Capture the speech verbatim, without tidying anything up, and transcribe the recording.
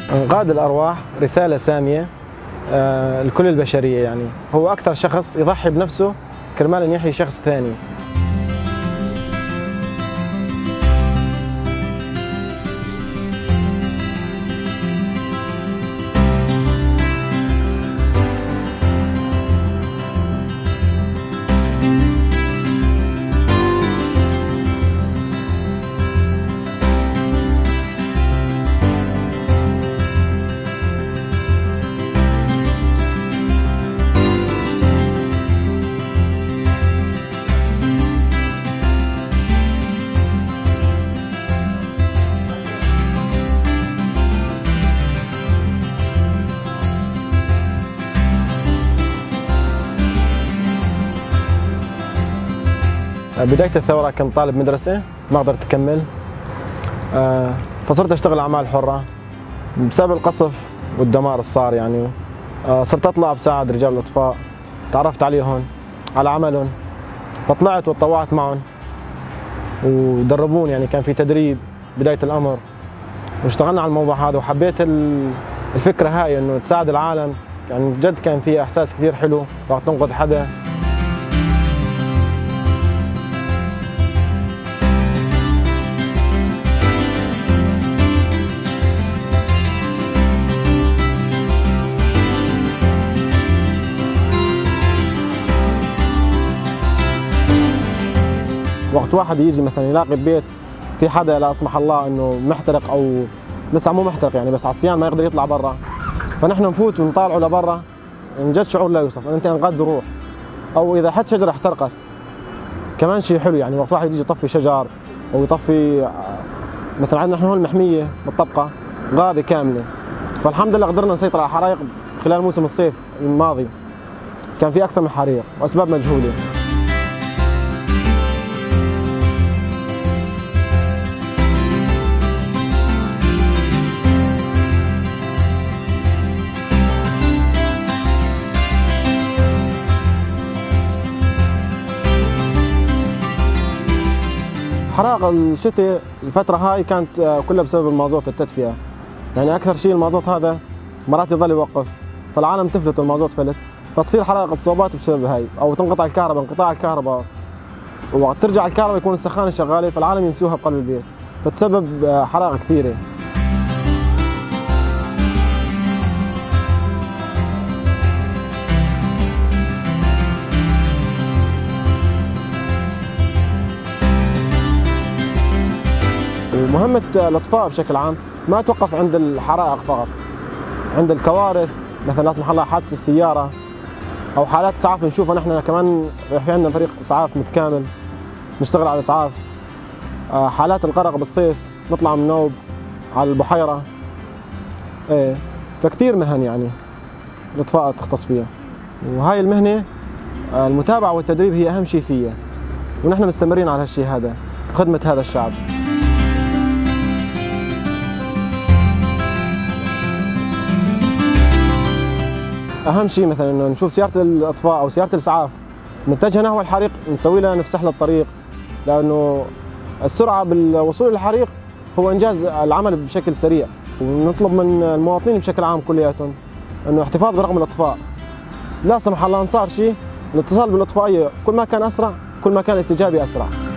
إنقاذ الأرواح رسالة سامية آه لكل البشرية، يعني هو أكثر شخص يضحي بنفسه كرمال أن يحيي شخص ثاني. بداية الثورة كنت طالب مدرسة ما قدرت أكمل، فصرت أشتغل أعمال حرة بسبب القصف والدمار اللي صار. يعني صرت أطلع بساعد رجال الإطفاء، تعرفت عليهم على عملهم، فطلعت وتطوعت معهم ودربوني. يعني كان في تدريب بداية الأمر واشتغلنا على الموضوع هذا، وحبيت الفكرة هاي إنه تساعد العالم. يعني جد كان في إحساس كثير حلو وقت تنقذ حدا. وقت واحد يجي مثلا يلاقي ببيت في حدا لا سمح الله انه محترق او لسه مو محترق يعني بس عصيان ما يقدر يطلع برا، فنحن نفوت ونطالعه لبرا، من جد شعور لا يوصف. انت انقذت روح، او اذا حد شجره احترقت كمان شيء حلو. يعني وقت واحد يجي يطفي شجر او يطفي مثلا عندنا نحن هون المحميه بالطبقه غابه كامله، فالحمد لله قدرنا نسيطر على الحرائق خلال موسم الصيف الماضي. كان في اكثر من حريق واسباب مجهوله. حرائق الشتاء الفترة هاي كانت كلها بسبب المازوت التدفئة. يعني أكثر شيء المازوت هذا مرات يظل يوقف، فالعالم تفلت المازوت فلت، فتصير حرائق الصوبات بسبب هاي، أو تنقطع الكهرباء. انقطاع الكهرباء وقت ترجع الكهرباء يكون السخانة شغالة، فالعالم ينسوها بقلب البيت، فتسبب حرائق كثيرة. ومهمة الإطفاء بشكل عام ما توقف عند الحرائق فقط، عند الكوارث مثلا لا سمح الله حادث السيارة أو حالات إسعاف نشوفها نحن كمان. في عندنا فريق إسعاف متكامل نشتغل على الإسعاف. حالات الغرق بالصيف نطلع من نوب على البحيرة. إيه فكتير مهن يعني الإطفاء تختص فيها، وهاي المهنة المتابعة والتدريب هي أهم شيء فيها، ونحن مستمرين على هالشيء هذا خدمة هذا الشعب. اهم شيء مثلا انه نشوف سياره الاطفاء او سياره الاسعاف متجهه نحو الحريق نسوي لها نفسح لها الطريق، لانه السرعه بالوصول للحريق هو انجاز العمل بشكل سريع. ونطلب من المواطنين بشكل عام كلياتهم انه احتفاظ برقم الاطفاء. لا سمح الله ان صار شيء الاتصال بالاطفائيه كل ما كان اسرع كل ما كان الاستجابه اسرع.